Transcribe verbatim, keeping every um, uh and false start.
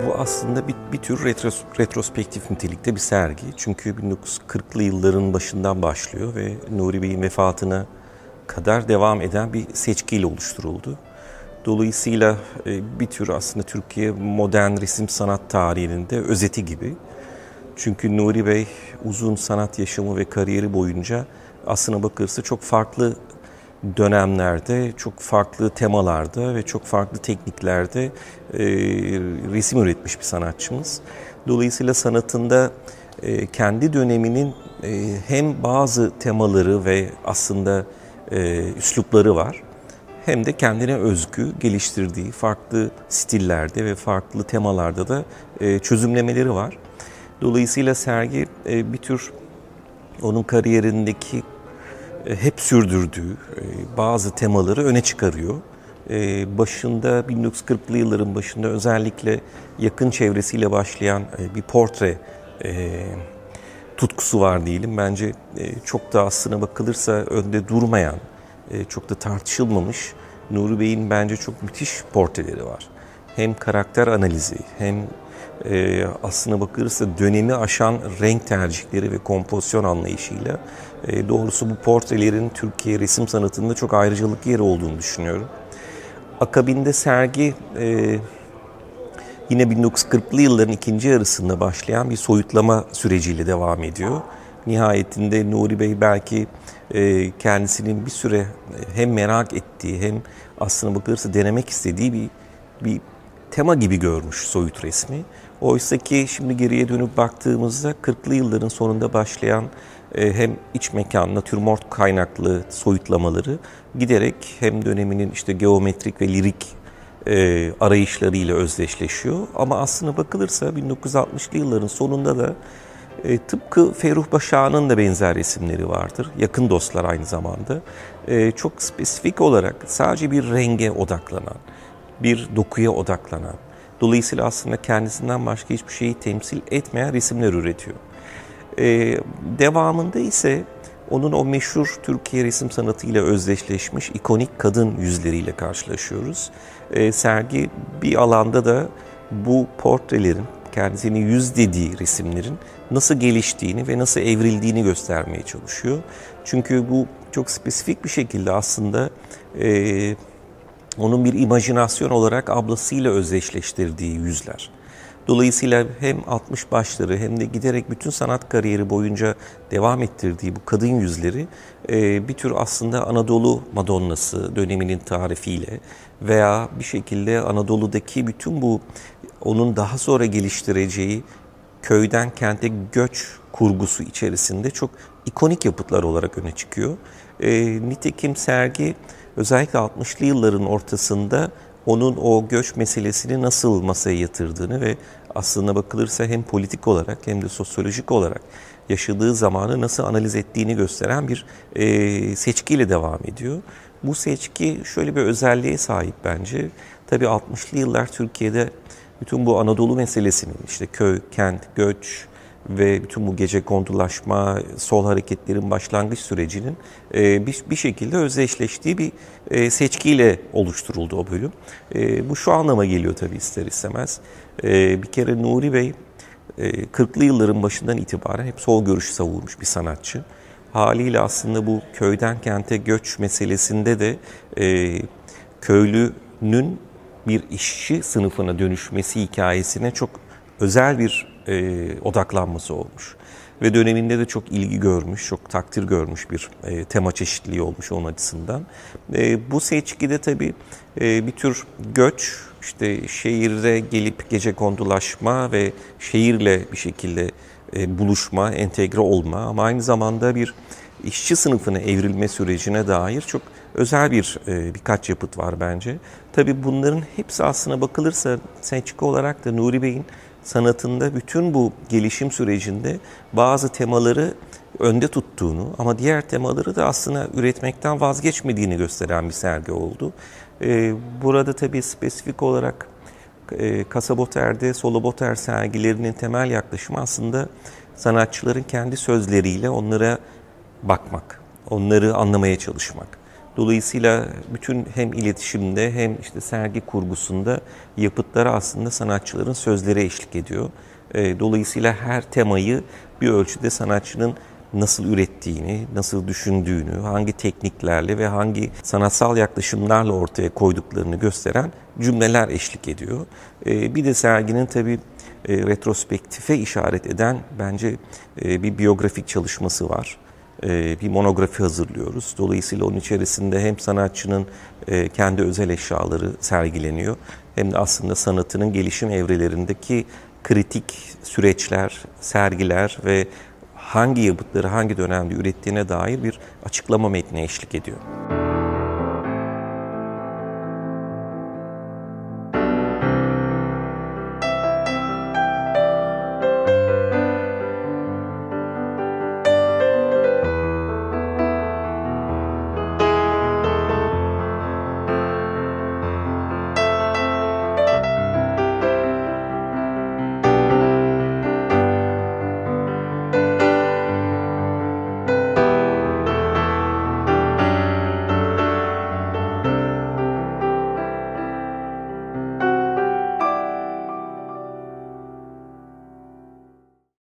Bu aslında bir, bir tür retros, retrospektif nitelikte bir sergi. Çünkü bin dokuz yüz kırklı yılların başından başlıyor ve Nuri Bey'in vefatına kadar devam eden bir seçkiyle oluşturuldu. Dolayısıyla bir tür aslında Türkiye modern resim sanat tarihinin de özeti gibi. Çünkü Nuri Bey uzun sanat yaşamı ve kariyeri boyunca aslına bakılırsa çok farklı dönemlerde, çok farklı temalarda ve çok farklı tekniklerde e, resim üretmiş bir sanatçımız. Dolayısıyla sanatında e, kendi döneminin e, hem bazı temaları ve aslında e, üslupları var, hem de kendine özgü geliştirdiği farklı stillerde ve farklı temalarda da e, çözümlemeleri var. Dolayısıyla sergi e, bir tür onun kariyerindeki e, hep sürdürdüğü e, bazı temaları öne çıkarıyor. E, başında bin dokuz yüz kırklı yılların başında özellikle yakın çevresiyle başlayan e, bir portre e, tutkusu var diyelim. Bence e, çok da aslına bakılırsa önde durmayan, e, çok da tartışılmamış Nuri Bey'in bence çok müthiş portreleri var. Hem karakter analizi hem e, aslına bakılırsa dönemi aşan renk tercihleri ve kompozisyon anlayışıyla e, doğrusu bu portrelerin Türkiye resim sanatında çok ayrıcalıklı yeri olduğunu düşünüyorum. Akabinde sergi e, yine bin dokuz yüz kırklı yılların ikinci yarısında başlayan bir soyutlama süreciyle devam ediyor. Nihayetinde Nuri Bey belki e, kendisinin bir süre hem merak ettiği hem aslına bakılırsa denemek istediği bir bir tema gibi görmüş soyut resmi. Oysa ki şimdi geriye dönüp baktığımızda kırklı yılların sonunda başlayan e, hem iç mekan, natürmort kaynaklı soyutlamaları giderek hem döneminin işte geometrik ve lirik e, arayışlarıyla özdeşleşiyor. Ama aslına bakılırsa bin dokuz yüz altmışlı yılların sonunda da e, tıpkı Ferruh Başak'ın da benzer resimleri vardır. Yakın dostlar aynı zamanda. E, çok spesifik olarak sadece bir renge odaklanan, bir dokuya odaklanan, dolayısıyla aslında kendisinden başka hiçbir şeyi temsil etmeyen resimler üretiyor. Ee, devamında ise onun o meşhur Türkiye resim sanatıyla özdeşleşmiş ikonik kadın yüzleriyle karşılaşıyoruz. Ee, sergi bir alanda da bu portrelerin, kendisini yüz dediği resimlerin nasıl geliştiğini ve nasıl evrildiğini göstermeye çalışıyor. Çünkü bu çok spesifik bir şekilde aslında E, onun bir imajinasyon olarak ablasıyla özdeşleştirdiği yüzler. Dolayısıyla hem altmış başları hem de giderek bütün sanat kariyeri boyunca devam ettirdiği bu kadın yüzleri bir tür aslında Anadolu Madonnası döneminin tarifiyle veya bir şekilde Anadolu'daki bütün bu onun daha sonra geliştireceği köyden kente göç kurgusu içerisinde çok ikonik yapıtlar olarak öne çıkıyor. Nitekim sergi özellikle altmışlı yılların ortasında onun o göç meselesini nasıl masaya yatırdığını ve aslına bakılırsa hem politik olarak hem de sosyolojik olarak yaşadığı zamanı nasıl analiz ettiğini gösteren bir e, seçkiyle devam ediyor. Bu seçki şöyle bir özelliğe sahip bence. Tabii altmışlı yıllar Türkiye'de bütün bu Anadolu meselesinin işte köy, kent, göç ve bütün bu gecekondulaşma, sol hareketlerin başlangıç sürecinin bir, bir şekilde özdeşleştiği bir seçkiyle oluşturuldu o bölüm. Bu şu anlama geliyor tabii ister istemez. Bir kere Nuri Bey kırklı yılların başından itibaren hep sol görüşü savurmuş bir sanatçı. Haliyle aslında bu köyden kente göç meselesinde de köylünün bir işçi sınıfına dönüşmesi hikayesine çok özel bir e, odaklanması olmuş. Ve döneminde de çok ilgi görmüş, çok takdir görmüş bir e, tema çeşitliliği olmuş onun açısından. E, bu seçkide tabii e, bir tür göç, işte şehirde gelip gecekondulaşma ve şehirle bir şekilde e, buluşma, entegre olma ama aynı zamanda bir işçi sınıfına evrilme sürecine dair çok özel bir e, birkaç yapıt var bence. Tabii bunların hepsi aslına bakılırsa seçki olarak da Nuri Bey'in sanatında bütün bu gelişim sürecinde bazı temaları önde tuttuğunu ama diğer temaları da aslında üretmekten vazgeçmediğini gösteren bir sergi oldu. E, burada tabii spesifik olarak e, Casa Botter'de Solo Botter sergilerinin temel yaklaşımı aslında sanatçıların kendi sözleriyle onlara bakmak, onları anlamaya çalışmak. Dolayısıyla bütün hem iletişimde hem işte sergi kurgusunda yapıtlara aslında sanatçıların sözleri eşlik ediyor. Dolayısıyla her temayı bir ölçüde sanatçının nasıl ürettiğini, nasıl düşündüğünü, hangi tekniklerle ve hangi sanatsal yaklaşımlarla ortaya koyduklarını gösteren cümleler eşlik ediyor. Bir de serginin tabii retrospektife işaret eden bence bir biyografik çalışması var. Bir monografi hazırlıyoruz. Dolayısıyla onun içerisinde hem sanatçının kendi özel eşyaları sergileniyor hem de aslında sanatının gelişim evrelerindeki kritik süreçler, sergiler ve hangi yapıtları hangi dönemde ürettiğine dair bir açıklama metni eşlik ediyor.